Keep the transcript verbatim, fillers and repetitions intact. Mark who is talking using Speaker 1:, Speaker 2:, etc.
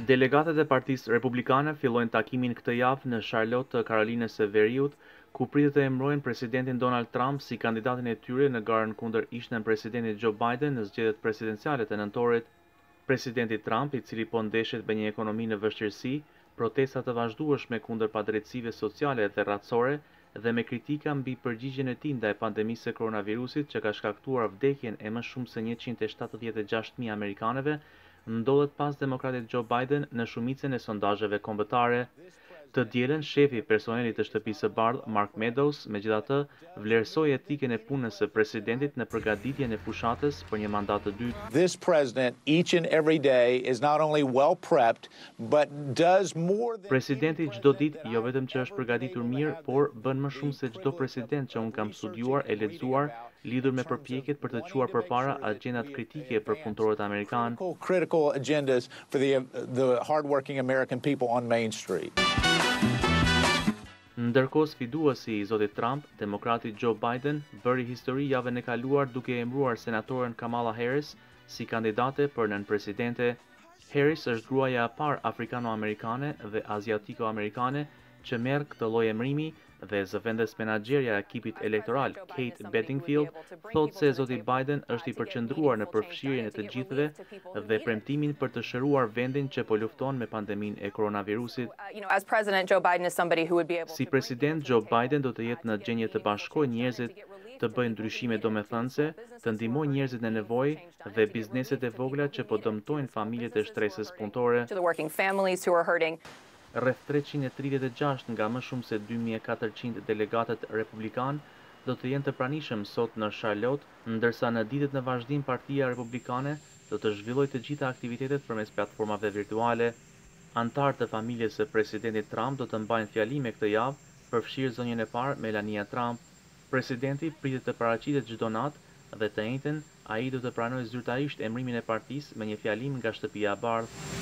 Speaker 1: Delegatët e Partisë Republikane fillojnë takimin këtë javë në Sharlot të Karolinës së Veriut, ku pritet të emërojnë Presidentin Donald Trump si kandidatin e tyre në garën kundër ishnën presidentit Joe Biden në zgjedhjet presidenciale të nëntorit. Presidenti Trump, i cili po ndeshet me një ekonomi në vështirësi, protesta të vazhdueshme kundër padrejtësive sociale dhe racore dhe me kritika mbi përgjigjen e tij ndaj pandemisë së koronavirusit që ka shkaktuar vdekjen e më shumë se njëqind e shtatëdhjetë e gjashtë mijë amerikanëve, ndodhet pas demokratit Joe Biden në shumicën e sondazheve kombëtare. Të dielën, shefi personelit të Shtëpisë së Bardhë, Mark Meadows, megjithatë, vlerësoi etikën e punës së presidentit në përgatitjen e fushatës për një mandat të dytë.
Speaker 2: This president each and every day is not only well prepped but does more than
Speaker 1: Presidenti çdo ditë jo vetëm që është përgatitur mirë, por bën më shumë se çdo president që unë kam studiuar e lexuar lidhur me përpjekjet për të çuar përpara agjendat kritike për punëtorët amerikanë.
Speaker 2: critical agendas for the the hardworking American people on Main Street.
Speaker 1: Ndërkohë, sfiduesi i zotit Trump, demokrati Joe Biden, bëri histori javën e kaluar duke emëruar senatoren Kamala Harris si kandidate për nënpresidente. Harris është gruaja e parë afrikano-amerikane dhe aziatiko-amerikane që merr këtë lloj emërimi dhe zëvendës menaxherja e ekipit elektoral Kate Bedingfield thotë se zoti Biden është i përqendruar në përfshirjen e të gjithëve dhe premtimin për të shëruar vendin që po lufton me pandeminë e koronavirusit. Si president, Joe Biden do të jetë në gjendje të bashkojë njerëzit, të bëjë ndryshime domethënëse, të ndihmojë njerëzit në nevojë dhe bizneset e vogla që po dëmtojnë familjet e shtresës punëtore. Rreth treqind e tridhjetë e gjashtë nga më shumë se dy mijë e katërqind delegatët republikan do të jenë të pranishëm sot në Sharlot, ndërsa në ditët në vazhdim Partia Republikane do të zhvillojë të gjitha aktivitetet përmes platformave virtuale. Antarë të familjes së presidentit Trump do të mbajnë fjalime këtë javë, përfshirë zonjën e parë Melania Trump. Presidenti pritet të paraqitet çdo natë dhe të njëjtën ai do të pranojë zyrtarisht emërimin e partisë me një fjalim nga Shtëpia e Bardhë.